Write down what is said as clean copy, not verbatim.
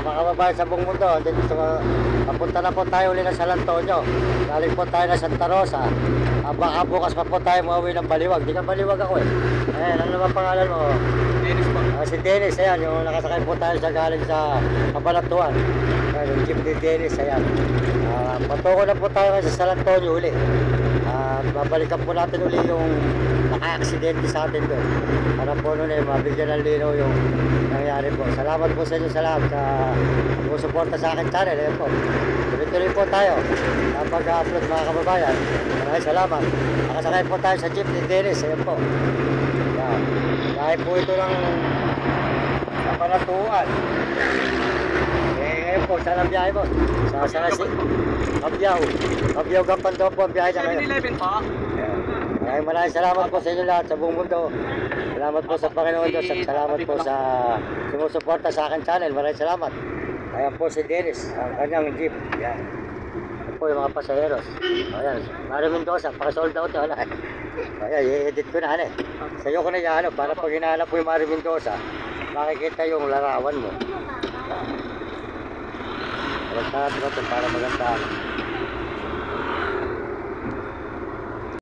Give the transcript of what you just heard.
mga kababayan sa buong mundo, papunta na po tayo ulit ng San Antonio. Galing po tayo na Santa Rosa. Baka bukas pa po tayo mauwi ng Baliwag. Di ka Baliwag ako eh. Ayan, ano naman pangalan mo? Dennis po. Si Dennis, ayan, yung nakasakay po tayo sa galing sa Cabanatuan. Ayan, yung jeep ni Dennis, ayan. Patungo na po tayo sa San Antonio uli. Babalikan po natin uli yung naka-aksidente sa atin doon. Para po nun mabigyan ng linaw yung nangyari po. Salamat po sa inyo sa lahat sa sumusuporta sa akin channel. Ayan po. Tuloy-tuloy po tayo kapag upload mga kababayan. Maraming salamat. Nakasakay po tayo sa jeep ni Dennis. Ayan po. Ayan. Dahil po ito ng Cabanatuan. Ngayon po, saan ang biyahe po? Sa Kabyaw Gampando po ang biyahe na ngayon. 7-Eleven po. Maraming salamat po sa inyo lahat sa buong mundo. Salamat po sa Panginoon Diyos at salamat po sa sumusuporta sa akin channel. Maraming salamat. Ayan po si Dennis, ang kanyang jeep. Ayan. Ayan po yung mga pasaheros. Ayan, Mario Mendoza, paka-sold out. Wala. Ayan, i-edit ko na. Sa'yo ko na yan, para pag hinahanap po yung Mario Mendoza, makikita yung larawan mo. Para maganda.